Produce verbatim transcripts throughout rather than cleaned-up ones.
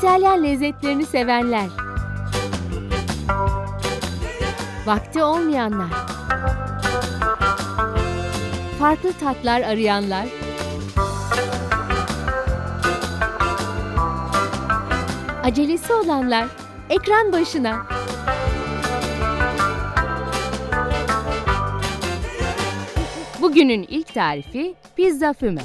İtalyan lezzetlerini sevenler, vakti olmayanlar, farklı tatlar arayanlar, acelesi olanlar ekran başına. Bugünün ilk tarifi pizza füme.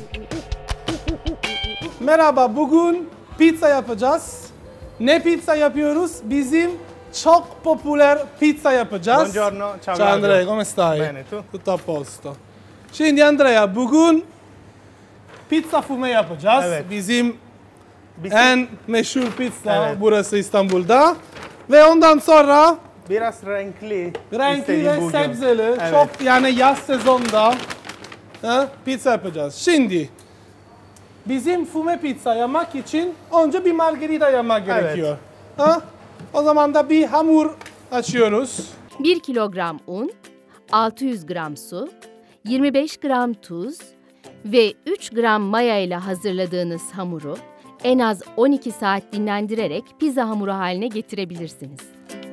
Merhaba, bugün pizza yapacağız. Ne pizza yapıyoruz? Bizim çok popüler pizza yapacağız. Buongiorno, ciao, ciao Andrea, come stai? Bene, tu? Tutto a posto. Şimdi Andrea, bugün pizza füme yapacağız. Evet. Bizim Bizim en meşhur pizza Evet. burası İstanbul'da. Ve ondan sonra biraz renkli, renkli istediğim ve bugün. sebzeli, Evet. çok yani yaz sezonda ha, pizza yapacağız. Şimdi bizim füme pizza yapmak için önce bir margarita yapmak Evet. gerekiyor. Ha? O zaman da bir hamur açıyoruz. bir kilogram un, altı yüz gram su, yirmi beş gram tuz ve üç gram maya ile hazırladığınız hamuru en az on iki saat dinlendirerek pizza hamuru haline getirebilirsiniz.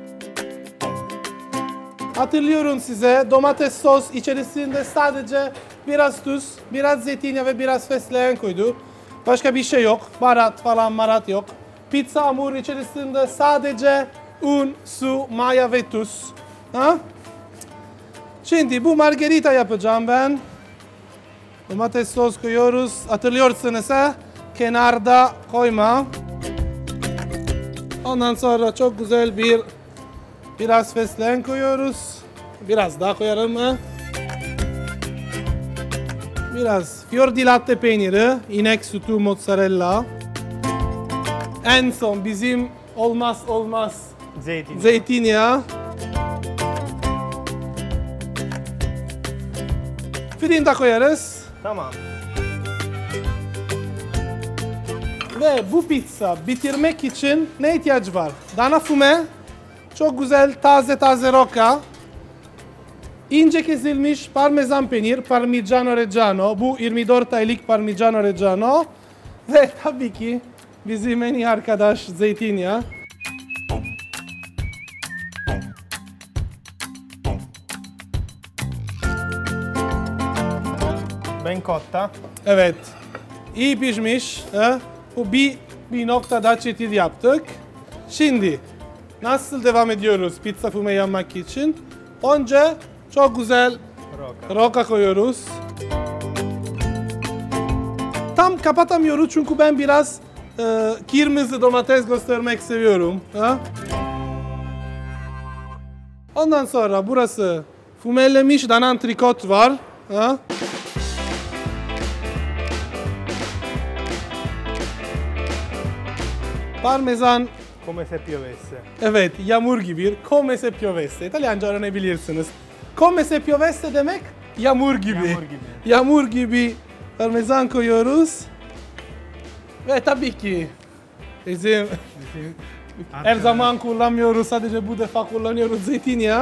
Hatırlıyorum size, domates sos içerisinde sadece biraz tuz, biraz zeytinyağı ve biraz fesleğen koydu. Başka bir şey yok. Baharat falan marat yok. Pizza hamuru içerisinde sadece un, su, maya ve tuz. Ha? Şimdi bu margarita yapacağım ben. Domates sos koyuyoruz. Hatırlıyorsunuz ha? Kenarda koyma. Ondan sonra çok güzel bir biraz fesleğen koyuyoruz. Biraz daha koyarım ha? Biraz fior di latte peyniri, inek sütü, mozzarella. En son bizim olmaz olmaz Zeytin. zeytinyağı. Fırında koyarız. Tamam. Ve bu pizza bitirmek için ne ihtiyaç var? Dana füme, çok güzel taze taze roka, ince kesilmiş parmesan peynir, Parmigiano Reggiano, bu yirmi dört aylık Parmigiano Reggiano ve tabii ki bizim en iyi arkadaş zeytinyağı. Ben cotta. Evet, iyi pişmiş. Ha? Bu bir, bir noktada çetil yaptık. Şimdi nasıl devam ediyoruz pizza füme yapmak için? Önce çok güzel Roka. roka koyuyoruz. Tam kapatamıyoruz çünkü ben biraz e, kırmızı domates göstermek seviyorum. Ha? Ondan sonra burası fümelemiş dana antrikot var. Ha? Parmesan, Come se piovesse. evet, yağmur gibi. Come se piovesse. İtalyanca öğrenebilirsiniz. Come se piovesse demek yağmur gibi. Yağmur gibi. Yağmur gibi parmesan koyuyoruz. Ve tabii ki bizim Bizim her zaman kullanmıyoruz, sadece bu defa kullanıyoruz zeytinyağı.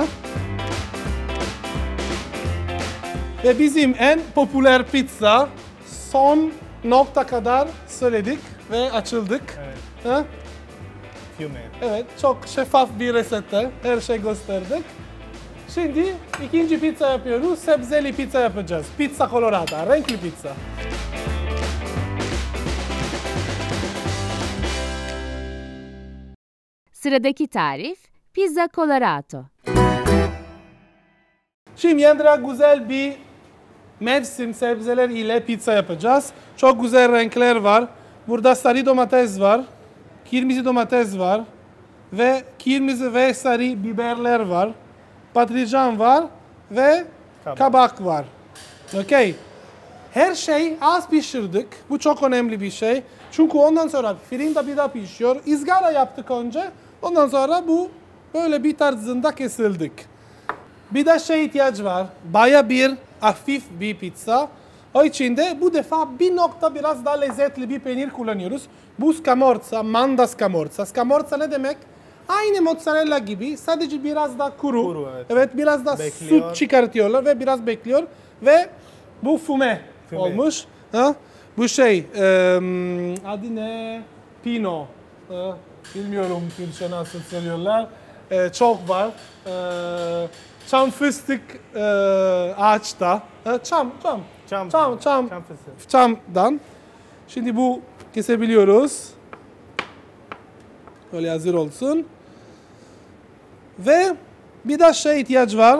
Ve bizim en popüler pizza son nokta kadar söyledik ve açıldık. Evet. Ha? Fiume. Evet, çok şeffaf bir resette her şey gösterdik. Şimdi ikinci pizza yapıyoruz. Sebzeli pizza yapacağız. Pizza colorata, renkli pizza. Sıradaki tarif pizza colorato. Şimdi Andrea güzel bir mevsim sebzeler ile pizza yapacağız. Çok güzel renkler var. Burada sarı domates var. Kırmızı domates var. Ve kırmızı ve sarı biberler var. Patlıcan var ve Kabak. kabak var. Okay. Her şey az pişirdik. Bu çok önemli bir şey. Çünkü ondan sonra fırında bir daha pişiyor. İzgara yaptık önce. Ondan sonra bu böyle bir tarzında kesildik. Bir de şey ihtiyaç var. Baya bir hafif bir pizza. O için de bu defa bir nokta biraz daha lezzetli bir peynir kullanıyoruz. Bu scamorza, manda scamorza. Scamorza ne demek? Aynı mozzarella gibi, sadece biraz daha kuru. Kuru, evet. Evet, biraz daha Bekliyor. süt çıkartıyorlar ve biraz bekliyor. Ve bu füme, Füme. olmuş. Ha? Bu şey, e, adı ne? Pino. Ee, bilmiyorum Türkçe nasıl söylüyorlar. Ee, çok var. Ee, çam fıstık e, ağaçta. Ee, çam, çam. Çam. Çam, çam. Çam fıstığı. Çamdan. Şimdi bu kesebiliyoruz. Böyle hazır olsun. Ve bir de şey ihtiyaç var.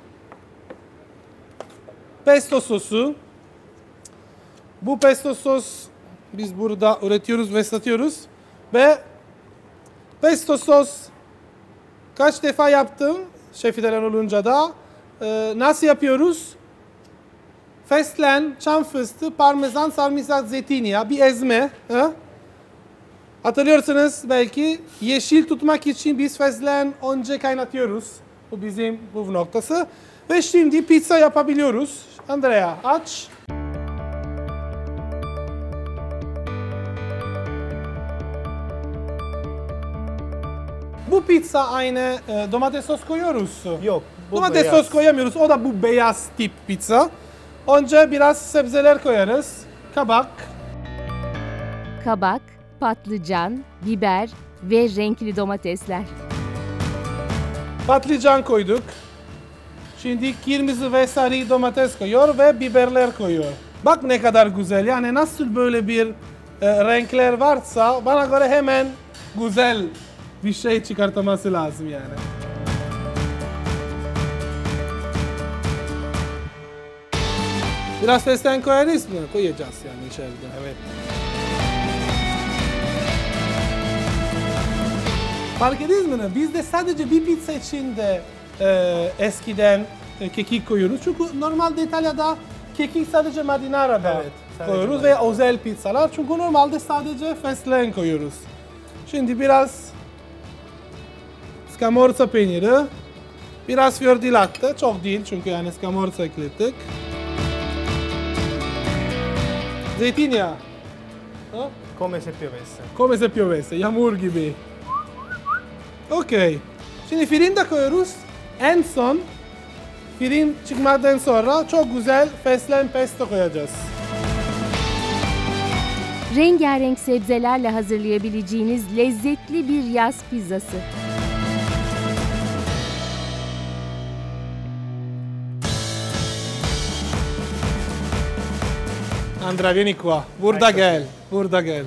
Pesto sosu. Bu pesto sos biz burada üretiyoruz ve satıyoruz. Ve pesto sos kaç defa yaptım şef falan olunca da. Ee, nasıl yapıyoruz? Fesleğen, çam fıstığı, parmesan, sarımsak, zeytinyağı, bir ezme. He? Hatırlıyorsunuz belki yeşil tutmak için biz fesleğen önce kaynatıyoruz. Bu bizim bu noktası. Ve şimdi pizza yapabiliyoruz. Andrea aç. Bu pizza aynı e, domates sos koyuyoruz. Yok. Bu Domates beyaz. sos koyamıyoruz. O da bu beyaz tip pizza. Önce biraz sebzeler koyarız. Kabak. Kabak, patlıcan, biber ve renkli domatesler. Patlıcan koyduk. Şimdi kırmızı ve sarı domates koyuyor ve biberler koyuyor. Bak ne kadar güzel. Yani nasıl böyle bir e, renkler varsa bana göre hemen güzel bir şey çıkartması lazım yani. Biraz fesleğen koyarız mı? Koyacağız yani içeride. Evet. Fark ettiniz mi? Bizde sadece bir pizza içinde e, eskiden e, kekik koyuyoruz. Çünkü normalde İtalya'da kekik sadece marinara'da Evet, sadece koyuyoruz marinara. ve özel pizzalar. Çünkü normalde sadece fesleğen koyuyoruz. Şimdi biraz scamorza peyniri, biraz fior di latte, çok değil çünkü yani scamorza ekledik. Zeytinyağı. Ha? Come se piovesse. Come se piovesse, yağmur gibi. Okey. Şimdi firin de koyuyoruz. En son firin çıkmadan sonra çok güzel fesleğen pesto koyacağız. Rengarenk sebzelerle hazırlayabileceğiniz lezzetli bir yaz pizzası. Andrea vieni qua. Burada gel. Burada gel.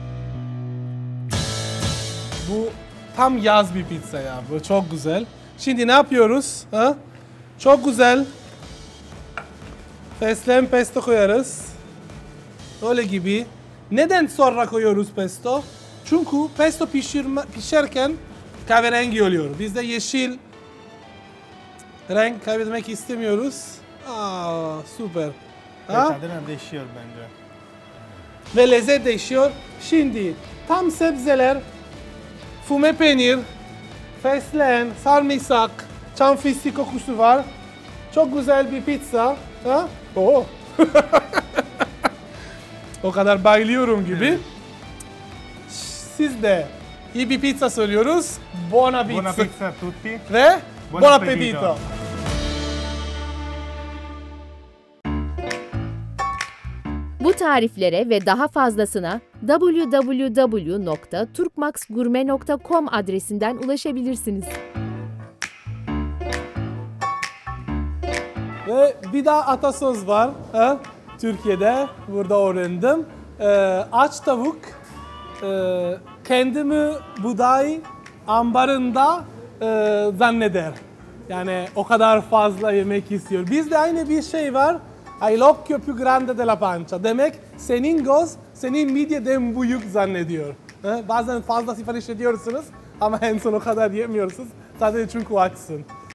Bu tam yaz bir pizza ya. Bu çok güzel. Şimdi ne yapıyoruz? Ha? Çok güzel. Fesleğen pesto koyarız. Öyle gibi. Neden sonra koyuyoruz pesto? Çünkü pesto pişirme, pişerken kahverengi oluyor. Biz de yeşil renk kaybetmek istemiyoruz. Aa, süper. Ha? Tadına değişiyor bence. Ve lezzet değişiyor. Şimdi tam sebzeler, füme peynir, fesleğen, sarımsak, çam fıstığı kokusu var. Çok güzel bir pizza. Ha? Oo. O kadar bayılıyorum gibi. Siz de iyi bir pizza söylüyoruz. Buon appetito. Buona pizza a tutti. Ve Buon buon appetito. appetito. Bu tariflere ve daha fazlasına w w w nokta turkmaxgurme nokta com adresinden ulaşabilirsiniz. Ve bir daha atasöz var. Ha? Türkiye'de burada öğrendim. Ee, aç tavuk e, kendimi buğday ambarında e, zanneder. Yani o kadar fazla yemek istiyor. Bizde aynı bir şey var. Hai l'occhio più grande della pancia. Demek senin göz senin midyeden büyük zannediyor. Ha? Bazen fazla sipariş ediyorsunuz ama en son o kadar yemiyorsunuz. Sadece çünkü açsın.